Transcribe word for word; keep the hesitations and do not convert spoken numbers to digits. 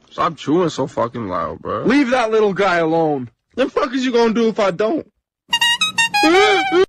Stop chewing so fucking loud, bro. Leave that little guy alone. The fuck is you gonna do if I don't?